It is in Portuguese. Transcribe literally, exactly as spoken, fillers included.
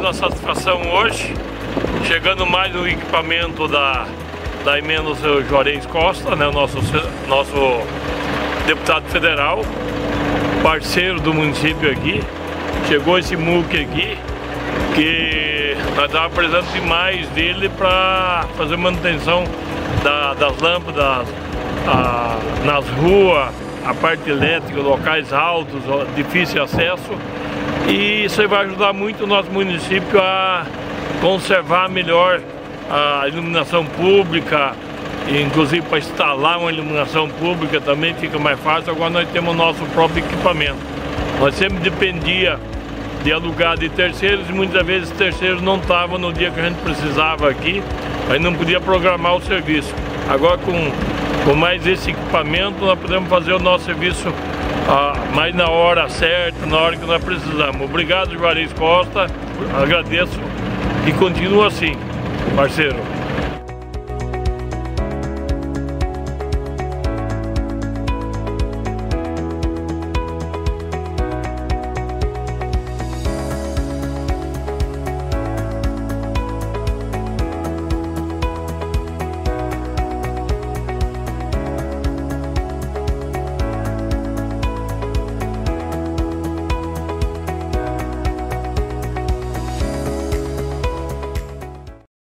uma satisfação hoje, chegando mais um equipamento da, da emenda do senhor Juarez Costa, né, o nosso, nosso deputado federal, parceiro do município aqui. Chegou esse M U C aqui, que nós estávamos precisando demais dele para fazer manutenção da, das lâmpadas a, nas ruas, a parte elétrica, locais altos, difícil acesso. E isso aí vai ajudar muito o nosso município a conservar melhor a iluminação pública, inclusive para instalar uma iluminação pública também fica mais fácil. Agora nós temos o nosso próprio equipamento. Nós sempre dependia de alugar de terceiros e muitas vezes terceiros não estavam no dia que a gente precisava aqui, aí não podia programar o serviço. Agora com, com mais esse equipamento nós podemos fazer o nosso serviço ah, mais na hora certa, na hora que nós precisamos. Obrigado, Juarez Costa, agradeço e continua assim, parceiro.